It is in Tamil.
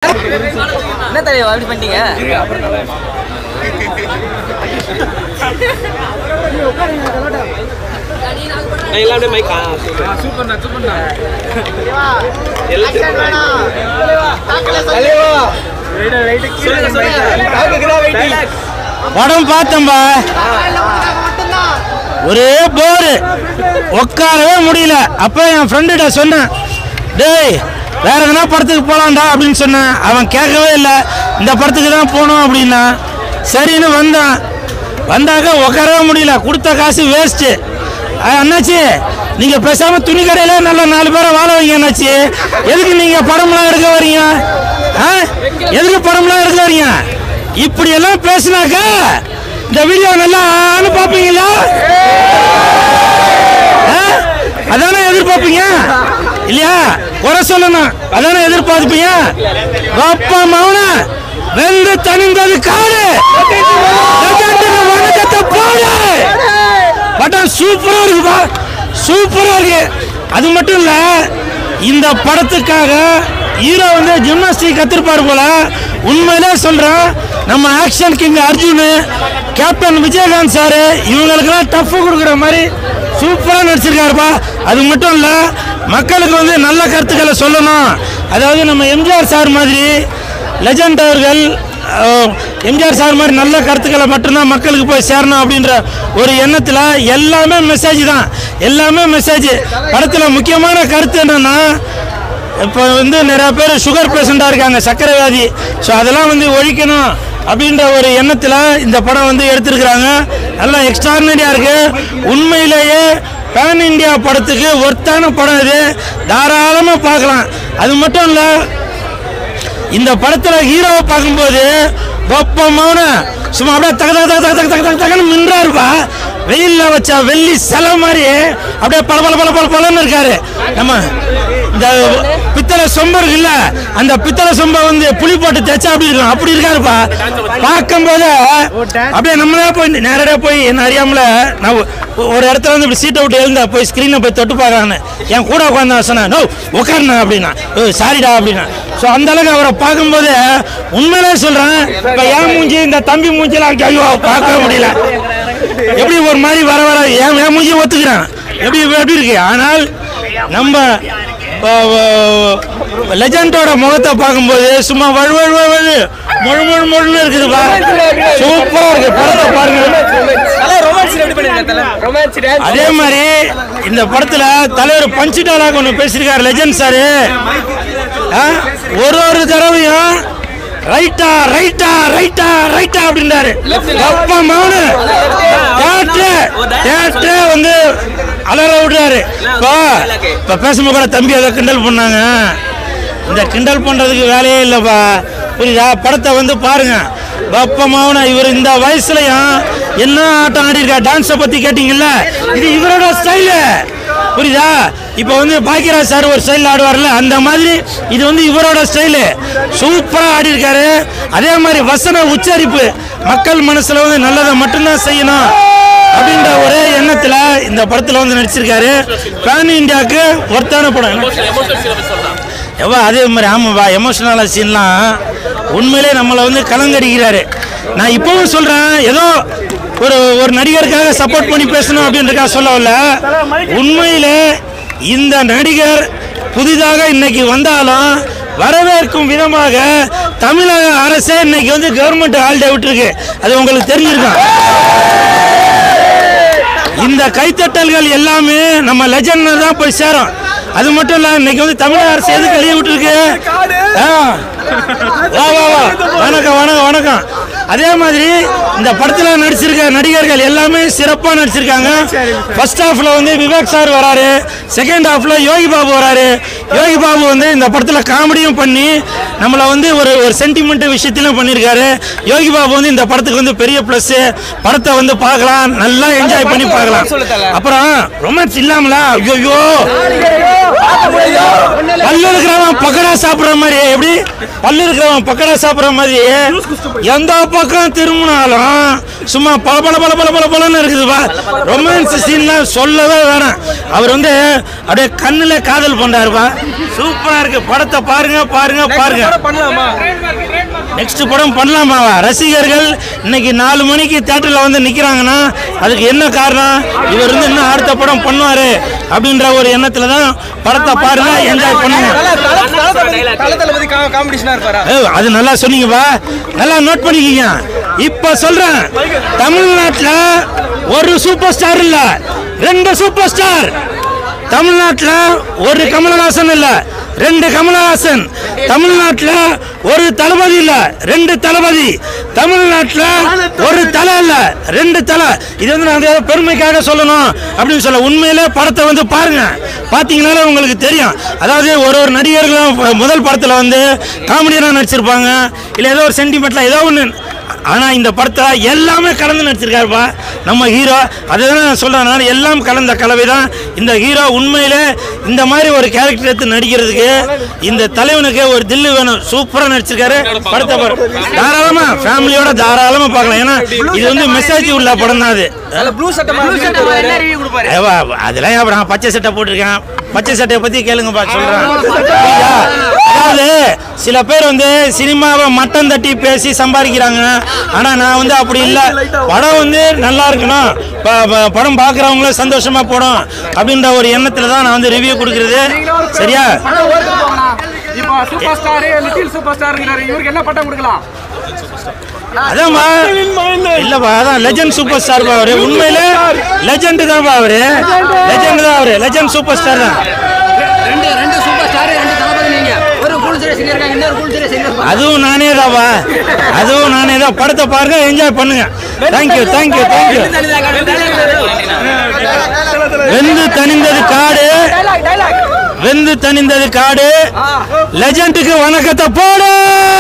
என்ன தலைவா அப்படி பண்ணிட்டீங்க? எல்லாமே மைக்கா சூப்பர்ண்ணா சூப்பர்ண்ணா படம் பார்த்தம்பா, ஒரே போரு, உட்காரவே முடியல. அப்போ என் ஃப்ரெண்டுகிட்ட சொன்னேன், டேய் வேற எதனா படத்துக்கு போகலான்டா அப்படின்னு சொன்னேன். அவன் கேட்கவே இல்லை, இந்த படத்துக்கு தான் போகணும் அப்படின்னா. சரின்னு வந்தான். வந்தாக்க உட்காரவே முடியல, கொடுத்த காசு வேஸ்ட்டு. அண்ணாச்சி நீங்கள் பேசாமல் துணி கடையில் நல்ல 4 பேரை வாழ வைங்க அண்ணாச்சி. எதுக்கு நீங்கள் படம்லாம் எடுக்க வரீங்க? எதுக்கு படம்லாம் எடுக்க வரீங்க? இப்படியெல்லாம் பேசினாக்கா இந்த வீடியோ நல்லா பார்ப்பீங்களா? அதானே எதிர்பார்ப்பீங்க இல்லையா? குறை சொல்லணும், அதானே எதிர்பார்ப்பீங்க. அப்பா மௌன வெந்து தனிந்தது காடு, வணக்கத்தை போடு. படம் சூப்பரா இருக்குப்பா, சூப்பரா இருக்கு. அது மட்டும் இல்ல, இந்த படத்துக்காக ஹீரோ வந்து ஜிம்னாஸ்டிக் கத்திருப்பாரு போல. உண்மையிலே சொல்றேன், நம்ம action king Arjun, captain Vijayakanth sir இவங்களுக்கெல்லாம் டஃப் கொடுக்குற மாதிரி சூப்பராக நடிச்சிருக்காருப்பா. அது மட்டும் இல்லை, மக்களுக்கு வந்து நல்ல கருத்துக்களை சொல்லணும். அதாவது நம்ம எம்ஜிஆர் சார் மாதிரி லெஜண்ட் அவர்கள், எம்ஜிஆர் சார் மாதிரி நல்ல கருத்துக்களை மட்டும்தான் மக்களுக்கு போய் சேரணும் அப்படின்ற ஒரு எண்ணத்தில் எல்லாமே மெசேஜ் தான், எல்லாமே மெசேஜ். படத்தில் முக்கியமான கருத்து என்னென்னா, இப்போ வந்து நிறையா பேர் சுகர் பேஷண்ட்டாக இருக்காங்க, சர்க்கரை வியாதி. ஸோ அதெல்லாம் வந்து ஒழிக்கணும் அப்படின்ற ஒரு எண்ணத்தில் இந்த படம் வந்து எடுத்திருக்கிறாங்க. நல்லா எக்ஸ்ட்ராடினரியாக இருக்குது. உண்மையிலேயே பேன் இண்டியா படத்துக்கு ஒர்த்தான படம் இது, தாராளமாக பார்க்கலாம். அது மட்டும் இல்லை, இந்த படத்தில் ஹீரோவை பார்க்கும்போது வெப்பமான சும்மா அப்படியே தக தக தக தக தக தகன்னு மின்றாருப்பா. வெயிலில் வச்சா வெள்ளி சிலை மாதிரி அப்படியே பல பல பல பல பலன்னு இருக்காரு. நம்ம இந்த பித்தளை சொம்பு இருக்குல்ல, அந்த பித்தளை சொம்பை வந்து புளி போட்டு தைச்சா அப்படி இருக்கும், அப்படி இருக்காருப்பா. பார்க்கும்போது அப்படியே நம்மளே போய் நேரடியாக போய் என்ன அறியாமல நான் ஒரு இடத்துல வந்து இப்படி சீட்டை விட்டு எழுந்தா போய் ஸ்க்ரீனை போய் தொட்டு பார்க்கறான்னு என் கூட உட்காந்து சொன்னேன், நோ உட்காருண்ணா அப்படின்னா, சாரிடா அப்படின்னா. ஸோ அந்த அளவுக்கு அவரை பார்க்கும்போது உண்மையிலே சொல்கிறேன், இப்போ என் மூஞ்சி இந்த தம்பி மூஞ்சிலாம் ஐயோ பார்க்க முடியல, எப்படி ஒரு மாதிரி வர வர என் மூஞ்சி ஒத்துக்கிறேன், எப்படி எப்படி இருக்கு. ஆனால் நம்ம லெஜண்டோட முகத்தை பார்க்கும்போது சும்மா வழு வழு வழு மொழு மொழு மொழுன்னு இருக்குதுப்பா. சூப்பரா இருக்கு, படத்தை பாருங்க. அதே மாதிரி இந்த படத்துல தலைவர் பஞ்சு டாலாக் ஒன்று பேசியிருக்காரு லெஜண்ட் சாரு. ஒரு தடவையும் ரைட்டா ரைட்டா ரைட்டா ரைட்டா அப்படின்றாரு. அப்பா மௌனு தேட்டரே வந்து அலற விடுறாரு. இப்போ பேசும்போது கூட தம்பி அதை கிண்டல் பண்ணாங்க. இந்த கிண்டல் பண்ணுறதுக்கு வேலையே இல்லைப்பா, புரியுதா? படத்தை வந்து பாருங்க. பப்பமாவன இவர் இந்த வயசுலையும் என்ன ஆட்டம் ஆடி இருக்கா. டான்ஸை பற்றி கேட்டிங்கல்ல, இது இவரோட ஸ்டைலு, புரியுதா? இப்போ வந்து பாக்கியராஜ் சார் ஒரு ஸ்டைல் ஆடுவார்ல, அந்த மாதிரி இது வந்து இவரோட ஸ்டைலு. சூப்பராக ஆடி இருக்காரு. அதே மாதிரி வசன உச்சரிப்பு, மக்கள் மனசில் வந்து நல்லதை மட்டும்தான் செய்யணும் அப்படின்ற ஒரே எண்ணத்தில் இந்த படத்தில் வந்து நடிச்சிருக்காரு. பேன் இண்டியாவுக்கு ஒர்த்தான படம் எவ்வளோ. அதே மாதிரி ஆமாப்பா, எமோஷனலான சீன்லாம் உண்மையிலே நம்மளை வந்து கலங்கடிக்கிறாரு. நான் இப்பவும் சொல்கிறேன், ஏதோ ஒரு நடிகருக்காக சப்போர்ட் பண்ணி பேசணும் அப்படின்றக்காக சொல்லவில்லை. உண்மையிலே இந்த நடிகர் புதிதாக இன்னைக்கு வந்தாலும் வரவேற்கும் விதமாக தமிழக அரசே இன்னைக்கு வந்து கவர்மெண்ட் ஹாலிடே விட்டுருக்கு. அது உங்களுக்கு தெரிஞ்சிருக்கும். இந்த கைத்தட்டல்கள் எல்லாமே நம்ம லெஜண்ட் தான் போய் சேரும். அது மட்டும் இல்ல, இன்னைக்கு வந்து தமிழக அரசு எதுக்கு வெளியே விட்டுருக்கு? வணக்கம் வணக்கம் வணக்கம். அதே மாதிரி இந்த படத்தில் நடிச்சிருக்க நடிகர்கள் எல்லாமே சிறப்பாக நடிச்சிருக்காங்க. ஃபர்ஸ்ட் ஹாஃப்ல வந்து விவேக் சார் வராரு, செகண்ட் ஹாஃப்ல யோகி பாபு வராரு. யோகி பாபு வந்து இந்த படத்தில் காமெடியும் பண்ணி நம்மளை வந்து ஒரு சென்டிமெண்ட் விஷயத்திலும் பண்ணியிருக்காரு. யோகி பாபு வந்து இந்த படத்துக்கு வந்து பெரிய ப்ளஸ். படத்தை வந்து பார்க்கலாம், நல்லா என்ஜாய் பண்ணி பார்க்கலாம். அப்புறம் ரொமான்ஸ் இல்லாமல ஐயோ பல்லு இருக்கிறவன் பக்கடா சாப்பிட்ற மாதிரி, எப்படி பல்லு இருக்கிறவன் பக்கடா சாப்பிட்ற மாதிரி எந்த பக்கம் திரும்பினாலும் சும்மா பல இருக்குதுப்பா. ரொமான்ஸ் சீன்லாம் சொல்லவே வேணாம். அவர் வந்து அப்படியே கண்ணுல காதல் பண்றாருப்பா. சூப்பரா இருக்கு. படத்தை பாருங்க. நெக்ஸ்ட் படம் பண்ணலாமாவா? ரசிகர்கள் இன்னைக்கு 4 மணிக்கு தியேட்டர்ல வந்து நிக்கிறாங்கன்னா அதுக்கு என்ன காரணம்? இவர் வந்து இன்னும் அடுத்த படம் பண்ணுவாரு அப்படின்ற ஒரு எண்ணத்துல தான் படத்தை பாருங்க, என்ஜாய் பண்ணுங்க. அது நல்லா சொன்னீங்கப்பா, நல்லா நோட் பண்ணிக்கீங்க. இப்ப சொல்றேன், தமிழ்நாட்டில் ஒரு சூப்பர் ஸ்டார் இல்ல, 2 சூப்பர் ஸ்டார். தமிழ்நாட்டில் ஒரு கமலஹாசன் இல்ல, 2 கமலஹாசன். தமிழ்நாட்டில் ஒரு தளபதி இல்ல, 2 தளபதி. தமிழ்நாட்டில் ஒரு தலை இல்ல, 2 தலை. இது வந்து நான் பெருமைக்காக சொல்லணும் அப்படின்னு சொல்ல. உண்மையிலே படத்தை வந்து பாருங்க, பார்த்தீங்கன்னாலே உங்களுக்கு தெரியும். அதாவது ஒரு நடிகர்களும் முதல் படத்தில் வந்து காமெடியாக நடிச்சிருப்பாங்க, இல்லை ஏதோ ஒரு சென்டிமெண்ட்ல ஏதோ ஒன்று. ஆனால் இந்த படத்தில் எல்லாமே கலந்து நடிச்சிருக்காருப்பா நம்ம ஹீரோ. அதுதான் நான் சொல்கிறேன், எல்லாம் கலந்த கலவை தான் இந்த ஹீரோ. உண்மையிலே இந்த மாதிரி ஒரு கேரக்டர் எடுத்து நடிக்கிறதுக்கு இந்த தலைவனுக்கு ஒரு தில்லு வேணும். சூப்பராக நடிச்சிருக்காரு. படத்தை தாராளமாக ஃபேமிலியோட தாராளமாக பார்க்கலாம். ஏன்னா இது வந்து மெசேஜ் உள்ள படம் தான். அது அதெல்லாம் நான் பச்சை சட்டை போட்டிருக்கேன். பச்சை சட்டையை பற்றி கேளுங்கப்பா, சொல்கிறேன். அதாவது சில பேர் வந்து சினிமாவை மட்டம் தட்டி பேசி சம்பாதிக்கிறாங்க. ஆனால் நான் வந்து அப்படி இல்லை. படம் வந்து நல்லா இருக்கணும், படம் பார்க்குறவங்களும் சந்தோஷமா போடும் அப்படின்ற ஒரு எண்ணத்தில் தான் நான் வந்து ரிவ்யூ கொடுக்குறது. சரியா? அதான்ப்பா, இல்லப்பா, அதான் லெஜெண்ட் சூப்பர் ஸ்டார் பா அவரு. உண்மையிலே லெஜெண்ட் தான்ப்பா அவரு. லெஜெண்ட் தான் அவரு. லெஜெண்ட் சூப்பர் ஸ்டார் தான். அதுவும் நானே தான்ப்பா, அதுவும் நானே தான். படத்தை பாருங்க, என்ஜாய் பண்ணுங்க. தேங்க்யூ. வெந்து தணிந்தது காடு. லெஜெண்டுக்கு வணக்கத்தை போடு.